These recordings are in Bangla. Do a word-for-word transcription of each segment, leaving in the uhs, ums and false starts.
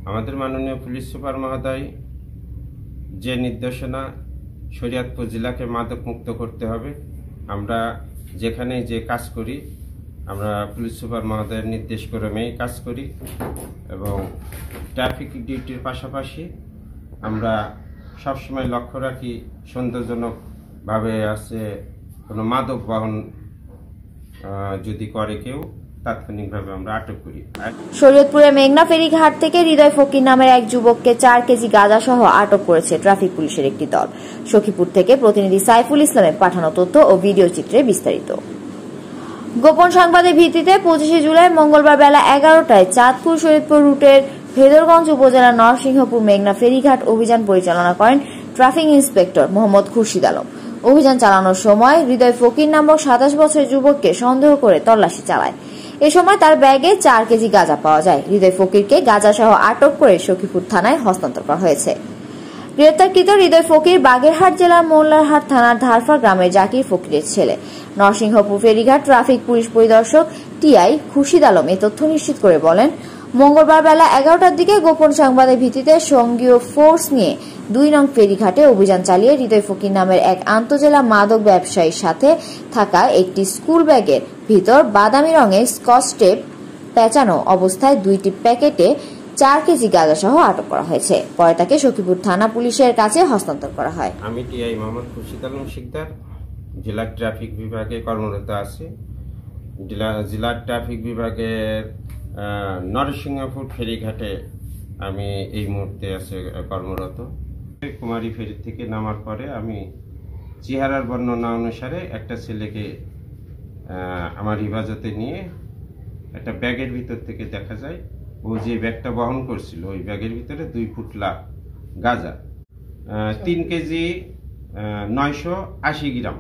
আমাদের মাননীয় পুলিশ সুপার মহোদয় যে নির্দেশনা শরীয়তপুর জেলাকে মাদক মুক্ত করতে হবে, আমরা যেখানে যে কাজ করি আমরা পুলিশ সুপার মহোদয়ের নির্দেশ ক্রমেই কাজ করি এবং ট্রাফিক ডিউটির পাশাপাশি আমরা সবসময় লক্ষ্য রাখি সন্দেহজনকভাবে আছে কোনো মাদক বহন যদি করে কেউ তাৎক্ষণিকভাবে আমরা আটক করি। শরীয়তপুরের মেঘনা ফেরিঘাট থেকে হৃদয় ফকির নামের এক যুবককে চার কেজি গাঁজা সহ আটক করেছে ট্রাফিক পুলিশের একটি দল। সখীপুর থেকে প্রতিনিধি সাইফুল ইসলামের পাঠানো তথ্য ও ভিডিও চিত্রে বিস্তারিত। গোপন সংবাদের ভিত্তিতে পঁচিশে জুলাই মঙ্গলবার বেলা এগারোটায় চাঁদপুর শরীয়তপুর রুটের ভেদরগঞ্জ উপজেলার নরসিংহপুর মেঘনা ফেরিঘাট অভিযান পরিচালনা করেন ট্রাফিক ইন্সপেক্টর মোহাম্মদ খুরশিদ আলম। অভিযান চালানোর সময় হৃদয় ফকির নামক সাতাশ বছরের যুবককে সন্দেহ করে তল্লাশি চালায়। এ সময় তার ব্যাগে চার কেজি গাঁজা পাওয়া যায়। হৃদয় ফকিরকে গাঁজা সহ আটক করে সখীপুর থানায় হস্তান্তর করা হয়েছে। গ্রেপ্তারকৃত হৃদয় ফকির বাগেরহাট জেলার মোল্লারহাট থানার ধারফা গ্রামের জাকির ফকিরের ছেলে। নরসিংহপুর ফেরিঘাট ট্রাফিক পুলিশ পরিদর্শক টিআই খুরশিদ আলম এ তথ্য নিশ্চিত করে বলেন, মঙ্গলবার বেলা এগারোটার দিকে গোপন সংবাদের ভিত্তিতে সঙ্গীয় ফোর্স নিয়ে দুই নং ফেরিঘাটে অভিযান চালিয়ে হৃদয় ফকির নামের এক আন্তজেলা মাদক ব্যবসায়ীর সাথে থাকা একটি স্কুল ব্যাগের ভিতর বাদামি রঙের স্কচ টেপ পেঁচানো অবস্থায় দুইটি প্যাকেটে চার কেজি গাঁজা সহ আটক করা হয়েছে। পরে তাকে সখীপুর থানা পুলিশের কাছে হস্তান্তর করা হয়। আমি টিআই মোহাম্মদ খুরশিদ আলম শিকদার, জেলা ট্রাফিক বিভাগে কর্মরত আছি। জেলা ট্রাফিক বিভাগের নরসিংহপুর ফেরিঘাটে আমি এই মুহূর্তে আছে কর্মরত। কুমারী ফেরি থেকে নামার পরে আমি চেহারার বর্ণনা অনুসারে একটা ছেলেকে আমার হেফাজতে নিয়ে একটা ব্যাগের ভিতর থেকে দেখা যায় ও যে ব্যাগটা বহন করছিল ওই ব্যাগের ভিতরে দুই ফুটলা গাঁজা, তিন কেজি নয়শো আশি গ্রাম।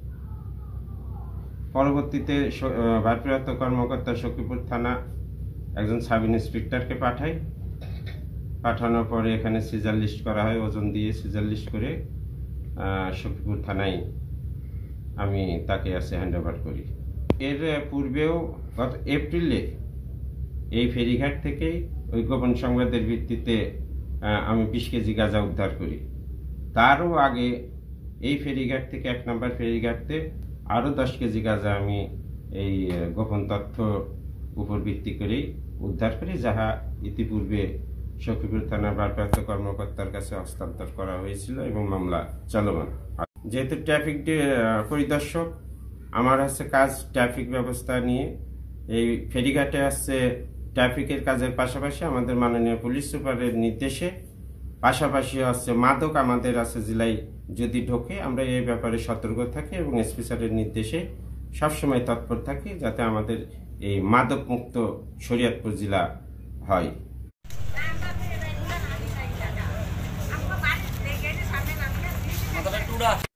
পরবর্তীতে ভারপ্রাপ্ত কর্মকর্তা সখীপুর থানা একজন সাব ইন্সপেক্টরকে পাঠায়। পাঠানোর পরে এখানে সিজার লিস্ট করা হয়, ওজন দিয়ে সিজার লিস্ট করে সখীপুর থানায় আমি তাকে আছে হ্যান্ড ওভার করি। এর পূর্বেও গত এপ্রিলে এই ফেরিঘাট থেকে ওই গোপন সংবাদের ভিত্তিতে আমি বিশ কেজি গাঁজা উদ্ধার করি। তারও আগে এই ফেরিঘাট থেকে এক নম্বর ফেরিঘাটতে আরও দশ কেজি গাঁজা আমি এই গোপন তথ্য উপর ভিত্তি করেই উদ্ধার করি, যাহা ইতিপূর্বে সখীপুর থানার ভারপ্রাপ্ত কর্মকর্তার কাছে হস্তান্তর করা হয়েছিল এবং মামলা চলমান। যেহেতু ট্রাফিক পরিদর্শক, আমার হচ্ছে কাজ ট্রাফিক ব্যবস্থা নিয়ে। এই ফেরিঘাটে আসছে ট্রাফিকের কাজের পাশাপাশি আমাদের মাননীয় পুলিশ সুপারের নির্দেশে পাশাপাশি হচ্ছে মাদক আমাদের আছে জেলায় যদি ঢোকে আমরা এই ব্যাপারে সতর্ক থাকি এবং এসপি স্যারের নির্দেশে সবসময় তৎপর থাকি যাতে আমাদের এই মাদক মুক্ত শরীয়তপুর জেলা হয়।